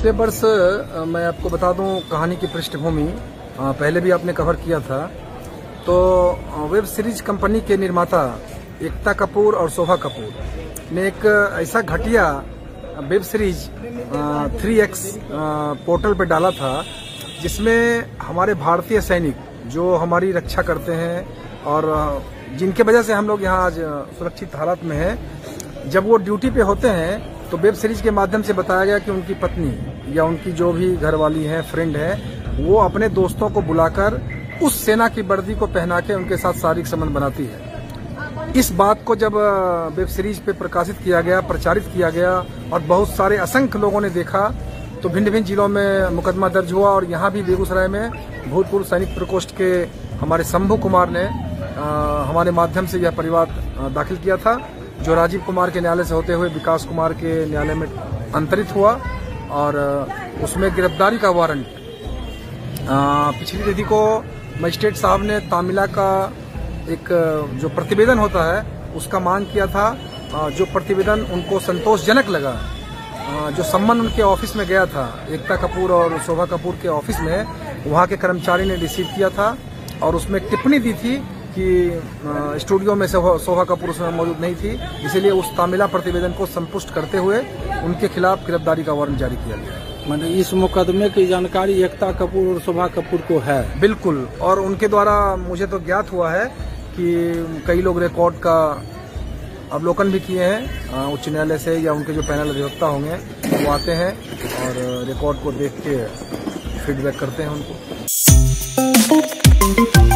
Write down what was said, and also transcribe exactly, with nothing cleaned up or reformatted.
पिछले वर्ष मैं आपको बता दूं कहानी की पृष्ठभूमि पहले भी आपने कवर किया था। तो वेब सीरीज कंपनी के निर्माता एकता कपूर और शोभा कपूर ने एक ऐसा घटिया web series three X portal पे डाला था जिसमें हमारे भारतीय सैनिक जो हमारी रक्षा करते हैं और जिनके वजह से हम लोग यहाँ आज सुरक्षित हालत में हैं, जब वो ड्यूटी पे होते हैं तो वेब सीरीज के माध्यम से बताया गया कि उनकी पत्नी या उनकी जो भी घरवाली है, फ्रेंड है, वो अपने दोस्तों को बुलाकर उस सेना की वर्दी को पहना के उनके साथ शारीरिक संबंध बनाती है। इस बात को जब वेब सीरीज पे प्रकाशित किया गया, प्रचारित किया गया और बहुत सारे असंख्य लोगों ने देखा तो भिन्न भिन्न जिलों में मुकदमा दर्ज हुआ। और यहाँ भी बेगूसराय में भूतपूर्व सैनिक प्रकोष्ठ के हमारे शंभू कुमार ने आ, हमारे माध्यम से यह परिवाद दाखिल किया था, जो राजीव कुमार के न्यायालय से होते हुए विकास कुमार के न्यायालय में अंतरित हुआ। और उसमें गिरफ्तारी का वारंट पिछली तिथि को मजिस्ट्रेट साहब ने तामिला का एक जो प्रतिवेदन होता है उसका मांग किया था, जो प्रतिवेदन उनको संतोषजनक लगा। जो सम्मन उनके ऑफिस में गया था, एकता कपूर और शोभा कपूर के ऑफिस में, वहाँ के कर्मचारी ने रिसीव किया था और उसमें टिप्पणी दी थी कि स्टूडियो में शोभा कपूर उसमें मौजूद नहीं थी, इसीलिए उस तामिला प्रतिवेदन को संतुष्ट करते हुए उनके खिलाफ गिरफ्तारी का वारंट जारी किया गया है। मतलब इस मुकदमे की जानकारी एकता कपूर और शोभा कपूर को है? बिल्कुल, और उनके द्वारा मुझे तो ज्ञात हुआ है कि कई लोग रिकॉर्ड का अवलोकन भी किए हैं उच्च न्यायालय से, या उनके जो पैनल अधिवक्ता होंगे वो आते हैं और रिकॉर्ड को देख के फीडबैक करते हैं उनको।